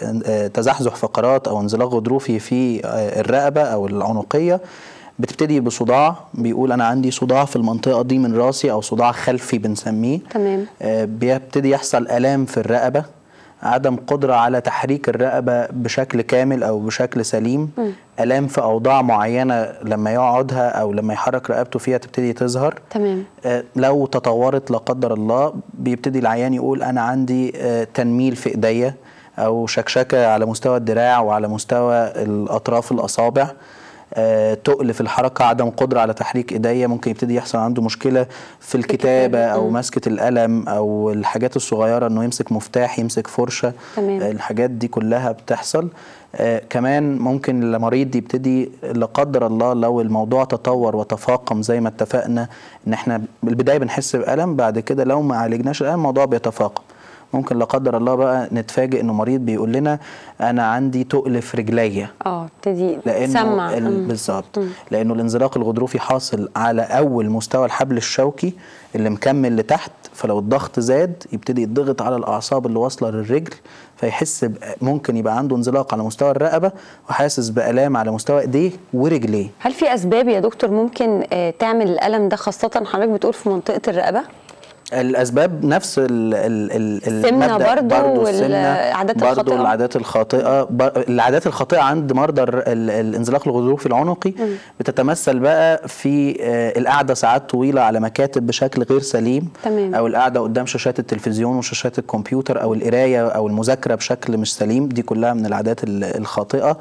تزحزح فقرات أو انزلاق غضروفي في الرقبة أو العنقية بتبتدي بصداع، بيقول أنا عندي صداع في المنطقة دي من راسي أو صداع خلفي بنسميه. تمام. بيبتدي يحصل آلام في الرقبة، عدم قدرة على تحريك الرقبة بشكل كامل أو بشكل سليم. م. الام في اوضاع معينه لما يقعدها او لما يحرك رقبته فيها تبتدي تظهر. تمام. آه لو تطورت لا قدر الله بيبتدي العيان يقول انا عندي آه تنميل في ايديا او شكشكه على مستوى الدراع وعلى مستوى الاطراف الاصابع، آه، تقل في الحركه، عدم قدره على تحريك ايديا، ممكن يبتدي يحصل عنده مشكله في الكتابه او مسكه القلم او الحاجات الصغيره، انه يمسك مفتاح يمسك فرشه. تمام. آه، الحاجات دي كلها بتحصل. آه كمان ممكن المريض يبتدي لا قدر الله لو الموضوع تطور وتفاقم زي ما اتفقنا ان احنا بالبدايه بنحس بألم، بعد كده لو ما عالجناش الألم الموضوع بيتفاقم. ممكن لا قدر الله بقى نتفاجئ انه مريض بيقول لنا انا عندي تقل في رجليا. اه ابتدي تسمع بالظبط، لانه الانزلاق الغضروفي حاصل على اول مستوى الحبل الشوكي اللي مكمل لتحت، فلو الضغط زاد يبتدي يضغط على الاعصاب اللي واصله للرجل، فيحس ممكن يبقى عنده انزلاق على مستوى الرقبه وحاسس بالام على مستوى ايديه ورجليه. هل في اسباب يا دكتور ممكن تعمل الالم ده، خاصه حضرتك بتقول في منطقه الرقبه؟ الاسباب نفس ال ال السمنه برضو والعادات الخاطئه. برضو العادات الخاطئه العادات الخاطئه عند مرضى الانزلاق الغضروفي العنقي م. بتتمثل بقى في القعده ساعات طويله على مكاتب بشكل غير سليم. تمام. او القعده قدام شاشات التلفزيون وشاشات الكمبيوتر او القرايه او المذاكره بشكل مش سليم، دي كلها من العادات الخاطئه.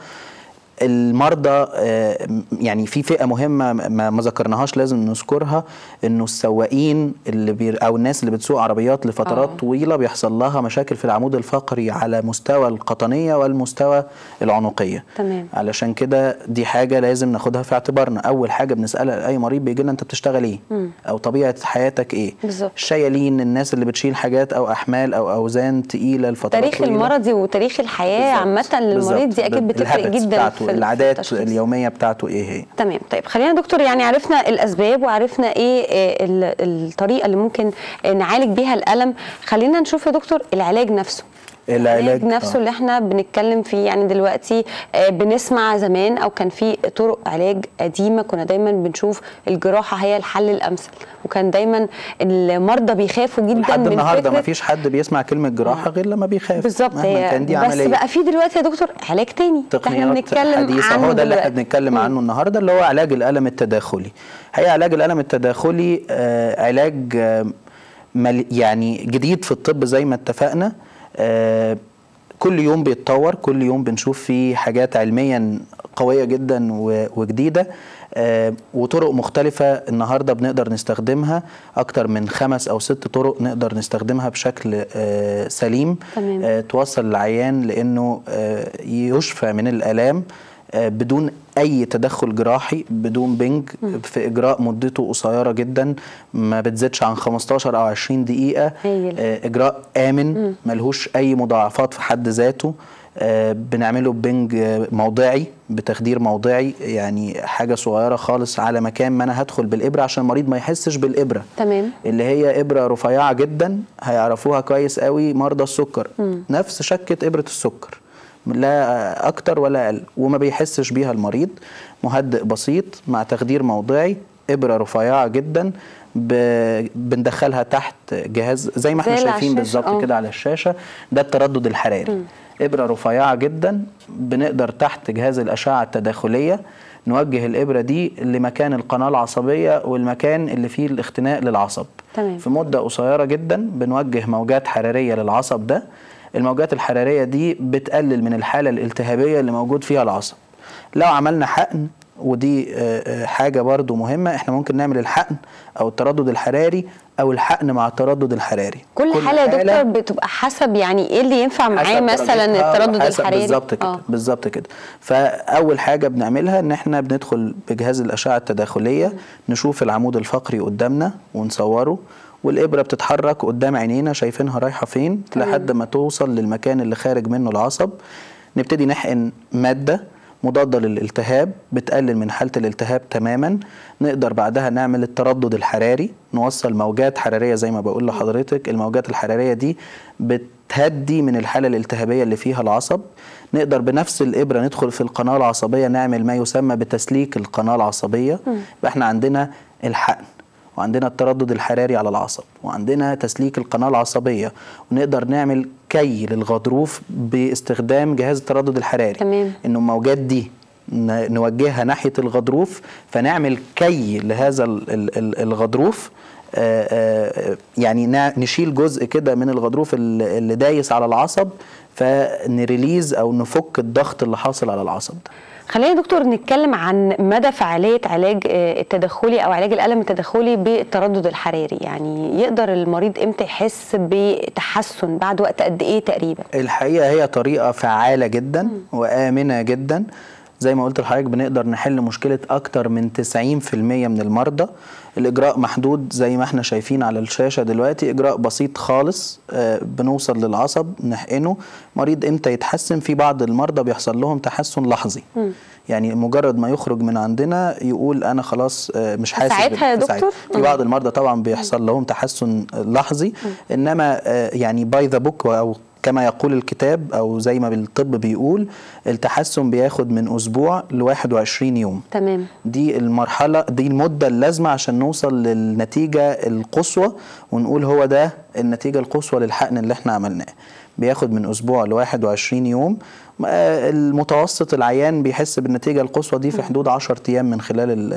المرضى يعني في فئه مهمه ما ذكرناهاش لازم نذكرها، انه السواقين اللي بي او الناس اللي بتسوق عربيات لفترات أوه. طويله بيحصل لها مشاكل في العمود الفقري على مستوى القطنيه والمستوى العنقيه. تمام. علشان كده دي حاجه لازم ناخدها في اعتبارنا. اول حاجه بنسالها لاي مريض بيجي لنا انت بتشتغل ايه؟ م. او طبيعه حياتك ايه؟ بالظبط. الشيالين، الناس اللي بتشيل حاجات او احمال او اوزان تقيله لفترات تاريخ طويله. المرضي وتاريخ الحياه عامه للمريض دي اكيد بتفرق جدا في العادات التشخيص. اليوميه بتاعته ايه هي. تمام. طيب خلينا دكتور يعني عرفنا الاسباب وعرفنا ايه الطريقه اللي ممكن نعالج بيها الالم، خلينا نشوف يا دكتور العلاج نفسه. العلاج نفسه آه. اللي احنا بنتكلم فيه يعني دلوقتي، آه بنسمع زمان او كان في طرق علاج قديمه كنا دايما بنشوف الجراحه هي الحل الامثل، وكان دايما المرضى بيخافوا جدا لحد من النهارده ما فيش حد بيسمع كلمه جراحه غير لما بيخاف. بالظبط. كان دي عمليه. بس بقى في دلوقتي يا دكتور علاج تاني احنا بنتكلم حديثة عنه، هو ده اللي احنا بنتكلم عنه النهارده، اللي هو علاج الالم التداخلي. هي علاج الالم التداخلي آه علاج آه يعني جديد في الطب زي ما اتفقنا. آه كل يوم بيتطور، كل يوم بنشوف فيه حاجات علميا قوية جدا وجديدة، آه وطرق مختلفة النهاردة بنقدر نستخدمها، أكتر من خمس أو ست طرق نقدر نستخدمها بشكل آه سليم. آه توصل العيان لأنه آه يشفى من الآلام آه بدون أي تدخل جراحي، بدون بنج، في إجراء مدته قصيرة جدا ما بتزيدش عن خمستاشر أو عشرين دقيقة. آه إجراء آمن ملهوش أي مضاعفات في حد ذاته. آه بنعمله بنج موضعي بتخدير موضعي، يعني حاجة صغيرة خالص على مكان ما أنا هدخل بالإبرة عشان المريض ما يحسش بالإبرة. تمام. اللي هي إبرة رفيعة جدا هيعرفوها كويس قوي مرضى السكر. مم. نفس شكة إبرة السكر، لا أكتر ولا أقل، وما بيحسش بيها المريض. مهدئ بسيط مع تخدير موضعي، إبرة رفيعة جدا بندخلها تحت جهاز زي ما احنا شايفين بالظبط كده على الشاشة، ده التردد الحراري. م. إبرة رفيعة جدا بنقدر تحت جهاز الأشعة التداخلية نوجه الإبرة دي لمكان القناة العصبية والمكان اللي فيه الاختناق للعصب. تمام. في مدة قصيرة جدا بنوجه موجات حرارية للعصب ده. الموجات الحرارية دي بتقلل من الحالة الالتهابية اللي موجود فيها العصب. لو عملنا حقن، ودي حاجة برضو مهمة، احنا ممكن نعمل الحقن او التردد الحراري او الحقن مع التردد الحراري. كل, كل حالة يا دكتور بتبقى حسب يعني ايه اللي ينفع معاه، مثلا التردد الحراري بالظبط كده. بالظبط كده. فاول حاجة بنعملها ان احنا بندخل بجهاز الاشعة التداخلية، م. نشوف العمود الفقري قدامنا ونصوره، والإبرة بتتحرك قدام عينينا شايفينها رايحة فين لحد ما توصل للمكان اللي خارج منه العصب. نبتدي نحقن مادة مضادة للالتهاب بتقلل من حالة الالتهاب تماما. نقدر بعدها نعمل التردد الحراري، نوصل موجات حرارية زي ما بقول لحضرتك. الموجات الحرارية دي بتهدي من الحالة الالتهابية اللي فيها العصب. نقدر بنفس الإبرة ندخل في القناة العصبية، نعمل ما يسمى بتسليك القناة العصبية. يبقى احنا عندنا الحقن، وعندنا التردد الحراري على العصب، وعندنا تسليك القناة العصبية، ونقدر نعمل كي للغضروف باستخدام جهاز التردد الحراري. تمام. انه الموجات دي نوجهها ناحيه الغضروف، فنعمل كي لهذا الغضروف، يعني نشيل جزء كده من الغضروف اللي دايس على العصب، فنريليز او نفك الضغط اللي حاصل على العصب ده. خلينا يا دكتور نتكلم عن مدى فعالية علاج التدخلي أو علاج الألم التدخلي بالتردد الحراري، يعني يقدر المريض إمتى يحس بتحسن بعد وقت قد إيه تقريبا؟ الحقيقة هي طريقة فعالة جدا م. وآمنة جدا. زي ما قلت لحضرتك بنقدر نحل مشكلة أكتر من تسعين في المية من المرضى. الإجراء محدود زي ما احنا شايفين على الشاشة دلوقتي، إجراء بسيط خالص، بنوصل للعصب نحقنه. مريض إمتى يتحسن؟ في بعض المرضى بيحصل لهم تحسن لحظي، م. يعني مجرد ما يخرج من عندنا يقول أنا خلاص مش حاسس. ساعتها يا دكتور؟ في بعض المرضى طبعا بيحصل لهم تحسن لحظي، م. إنما يعني باي ذا بوك أو كما يقول الكتاب أو زي ما بالطب بيقول، التحسن بياخد من أسبوع ل واحد وعشرين يوم. تمام. دي المرحلة، دي المدة اللازمة عشان نوصل للنتيجة القصوى ونقول هو ده النتيجة القصوى للحقن اللي احنا عملناه. بياخد من أسبوع ل واحد وعشرين يوم. المتوسط العيان بيحس بالنتيجة القصوى دي في حدود عشرة أيام من خلال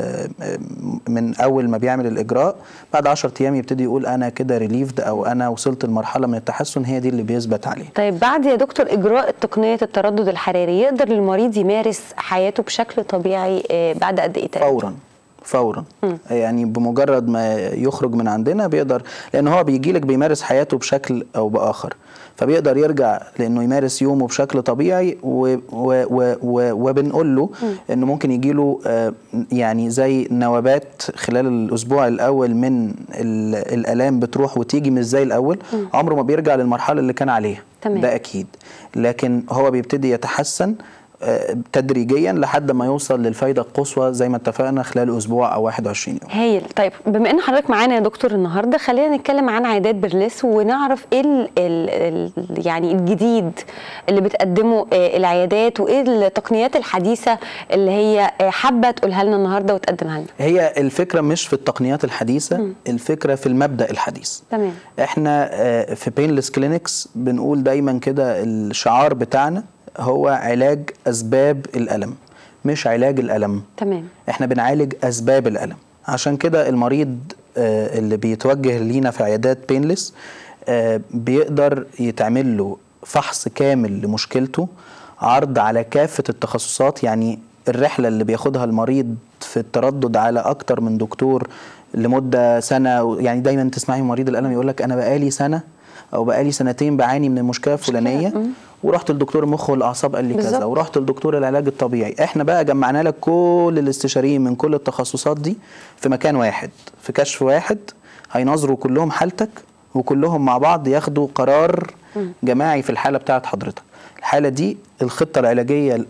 من أول ما بيعمل الإجراء. بعد عشرة أيام يبتدي يقول أنا كده ريليفد أو أنا وصلت لمرحلة من التحسن، هي دي اللي بيثبت عليه. طيب بعد يا دكتور إجراء تقنية التردد الحراري يقدر المريض يمارس حياته بشكل طبيعي بعد قد إيه تقريبا؟ فورا فورا م. يعني بمجرد ما يخرج من عندنا بيقدر، لأن هو بيجيلك بيمارس حياته بشكل أو بآخر، فبيقدر يرجع لانه يمارس يومه بشكل طبيعي. و و و و وبنقول له انه ممكن يجيله يعني زي نوبات خلال الاسبوع الاول من الالام بتروح وتيجي مش زي الاول، م. عمره ما بيرجع للمرحله اللي كان عليها. تمام. ده اكيد، لكن هو بيبتدي يتحسن تدريجيا لحد ما يوصل للفايده القصوى زي ما اتفقنا خلال اسبوع او واحد وعشرين يوم. هايل. طيب بما ان حضرتك معانا يا دكتور النهارده، خلينا نتكلم عن عيادات بيرلس ونعرف ايه ال ال ال يعني الجديد اللي بتقدمه العيادات، وايه التقنيات الحديثه اللي هي حابه تقولها لنا النهارده وتقدمها لنا. هي الفكره مش في التقنيات الحديثه، م. الفكره في المبدا الحديث. تمام. احنا في بينلس كلينكس بنقول دايما كده الشعار بتاعنا هو علاج أسباب الألم مش علاج الألم. تمام. احنا بنعالج أسباب الألم. عشان كده المريض آه اللي بيتوجه لينا في عيادات بينلس آه بيقدر يتعمل له فحص كامل لمشكلته، عرض على كافة التخصصات. يعني الرحلة اللي بياخدها المريض في التردد على أكتر من دكتور لمدة سنة. يعني دايما تسمعي مريض الألم يقولك أنا بقالي سنة أو بقالي سنتين بعاني من المشكلة الفلانية، ورحت لدكتور المخ والاعصاب قال لي كذا، ورحت لدكتور العلاج الطبيعي. احنا بقى جمعنا لك كل الاستشاريين من كل التخصصات دي في مكان واحد، في كشف واحد، هينظروا كلهم حالتك وكلهم مع بعض ياخدوا قرار جماعي في الحاله بتاعت حضرتك. الحاله دي الخطه العلاجيه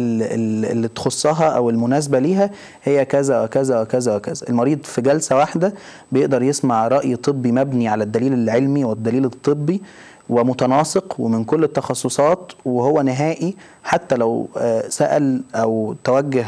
اللي تخصها او المناسبه ليها هي كذا وكذا وكذا وكذا. المريض في جلسه واحده بيقدر يسمع راي طبي مبني على الدليل العلمي والدليل الطبي ومتناسق ومن كل التخصصات، وهو نهائي. حتى لو سأل أو توجه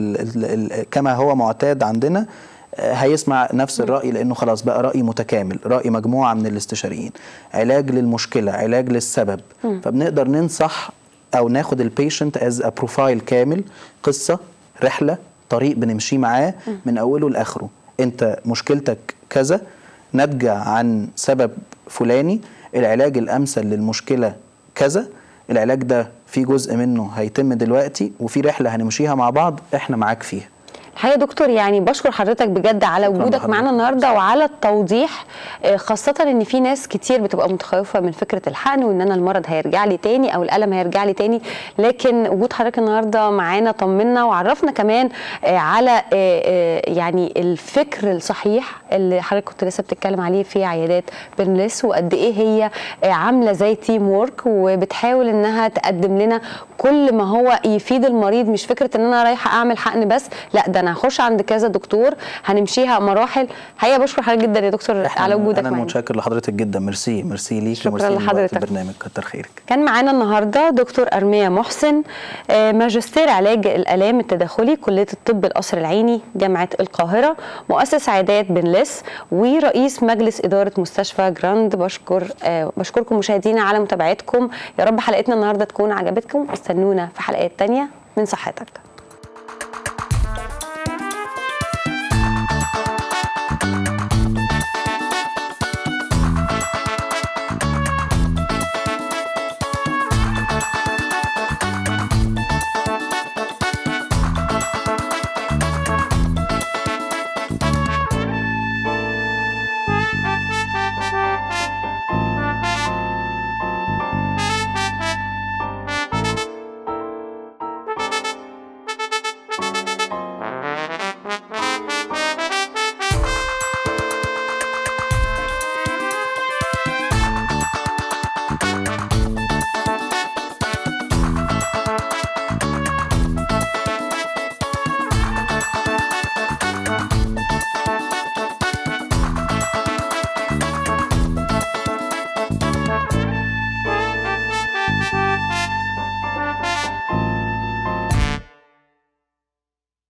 كما هو معتاد عندنا هيسمع نفس الرأي، لأنه خلاص بقى رأي متكامل، رأي مجموعة من الاستشاريين، علاج للمشكلة، علاج للسبب. فبنقدر ننصح أو ناخد البيشنت از بروفايل كامل، قصة، رحلة، طريق بنمشي معاه من أوله لآخره. أنت مشكلتك كذا ناتجة عن سبب فلاني، العلاج الأمثل للمشكلة كذا، العلاج ده في جزء منه هيتم دلوقتي وفي رحلة هنمشيها مع بعض احنا معاك فيها. الحقيقه يا دكتور يعني بشكر حضرتك بجد على وجودك معانا النهارده وعلى التوضيح، خاصه ان في ناس كتير بتبقى متخوفه من فكره الحقن وان انا المرض هيرجع لي تاني او الالم هيرجع لي تاني، لكن وجود حضرتك النهارده معانا طمنا وعرفنا كمان على يعني الفكر الصحيح اللي حضرتك كنت لسه بتتكلم عليه في عيادات بيرلس، وقد ايه هي عامله زي تيم وورك وبتحاول انها تقدم لنا كل ما هو يفيد المريض، مش فكره ان انا رايحه اعمل حقن بس، لا ده انا هخش عند كذا دكتور هنمشيها مراحل. حقيقه بشكر حضرتك جدا يا دكتور على وجودك معانا. انا متشكر لحضرتك جدا. ميرسي ميرسي ليك وميرسي لحضرتك البرنامج، كتر خيرك. كان معانا النهارده دكتور ارميه محسن، ماجستير علاج الالام التداخلي، كليه الطب القصر العيني، جامعه القاهره، مؤسس عيادات بيرلس ورئيس مجلس اداره مستشفى جراند. بشكر بشكركم مشاهدينا على متابعتكم. يا رب حلقتنا النهارده تكون عجبتكم، استنونا في حلقات تانية من صحتك.